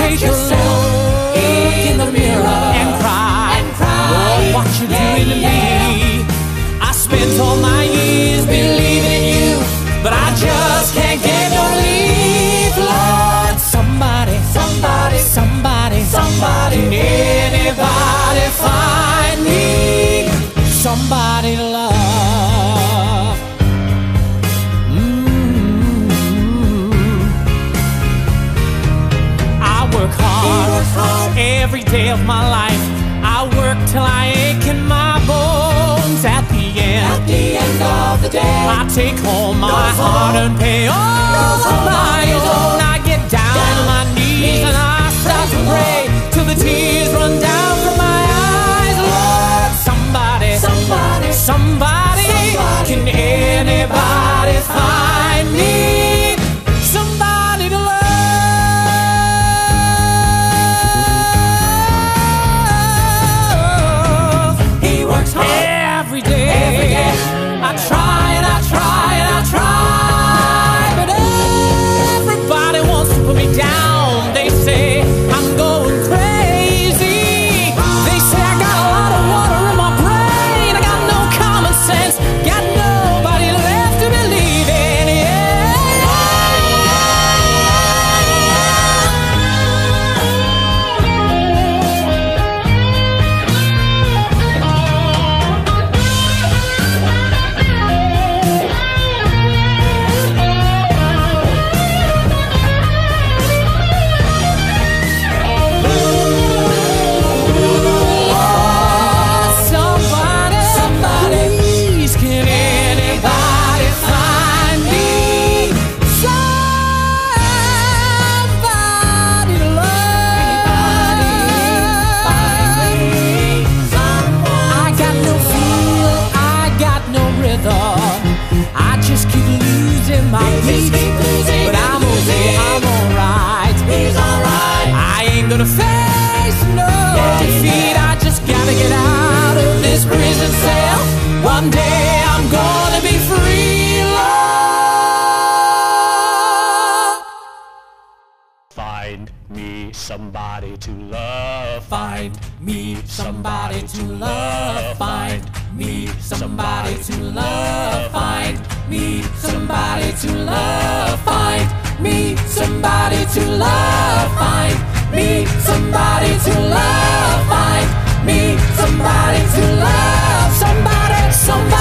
take a look in the mirror and cry. Oh, what you doing to me? I spent all my years believing you, but I just can't get no relief. Lord, somebody, somebody, somebody, somebody, can anybody find me somebody to love? I work hard every day of my life. I work till I ache in my bones. At the end of the day, I take home my hard-earned pay. All of my own. I get down on my knees and I start to pray till the tears run down from my eyes. Lord, somebody, somebody, somebody, can anybody find me somebody to love? He works hard every day. I try and I try and I try, but everybody wants to put me down. They say I'm going crazy. They say I got a lot of water in my brain. I got no common sense, got nobody left to believe in. My beat, but I'm okay, I'm alright. He's alright. I ain't gonna face no defeat. I just gotta get out of this prison cell. One day I'm gonna be free, Lord. Find me somebody to love. Find me somebody to love. Find me somebody to love. Find me somebody to love. Find me somebody to love. Find me somebody to love. Find me somebody to love. Somebody, somebody.